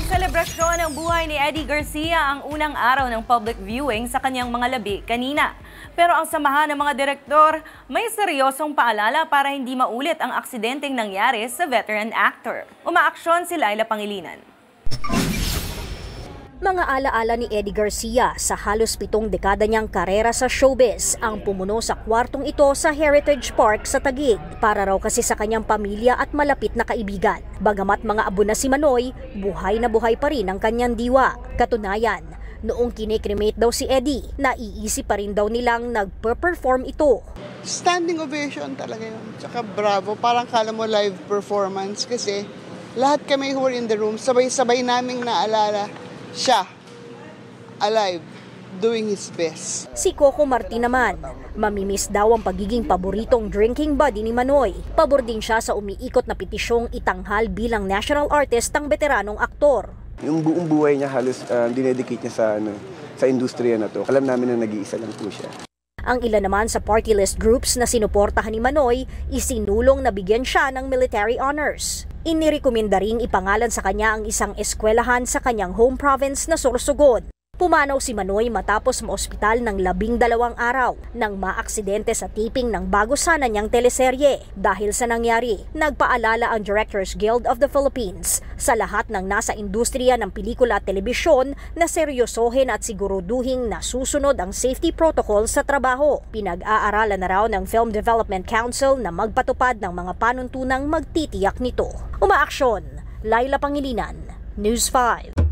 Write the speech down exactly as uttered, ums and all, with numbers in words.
Selebrasyon ng buhay ni Eddie Garcia ang unang araw ng public viewing sa kanyang mga labi kanina. Pero ang samahan ng mga direktor, may seryosong paalala para hindi maulit ang aksidenteng nangyari sa veteran actor. Umaaksyon si Laila Pangilinan. Mga alaala ni Eddie Garcia sa halos pitong dekada niyang karera sa showbiz ang pumuno sa kwartong ito sa Heritage Park sa Taguig para raw kasi sa kanyang pamilya at malapit na kaibigan. Bagamat mga abo na si Manoy, buhay na buhay pa rin ang kanyang diwa. Katunayan, noong kinikremate daw si Eddie, naiisip pa rin daw nilang nagper-perform ito. Standing ovation talaga yun. Tsaka bravo, parang kala mo live performance kasi lahat kami who were in the room, sabay-sabay naming naalala siya, alive, doing his best. Si Coco Martin naman, mamimiss daw ang pagiging paboritong drinking buddy ni Manoy. Pabor din siya sa umiikot na petisyong itanghal bilang national artist ang veteranong aktor. Yung buong buhay niya halos uh, dinedicate niya sa, ano, sa industriya na to. Alam namin na nag-iisa lang po siya. Ang ilan naman sa party list groups na sinuportahan ni Manoy, isinulong na bigyan siya ng military honors. Inirekomenda ring ipangalan sa kanya ang isang eskwelahan sa kanyang home province na Sorsogon. Pumanaw si Manoy matapos maospital ng labing dalawang araw nang maaksidente sa taping ng bago sana niyang teleserye. Dahil sa nangyari, nagpaalala ang Directors Guild of the Philippines sa lahat ng nasa industriya ng pelikula at telebisyon na seryosohin at siguruduhing nasusunod ang safety protocol sa trabaho. Pinag-aaralan na raw ng Film Development Council na magpatupad ng mga panuntunang magtitiyak nito. Umaaksyon, Laila Pangilinan, News five.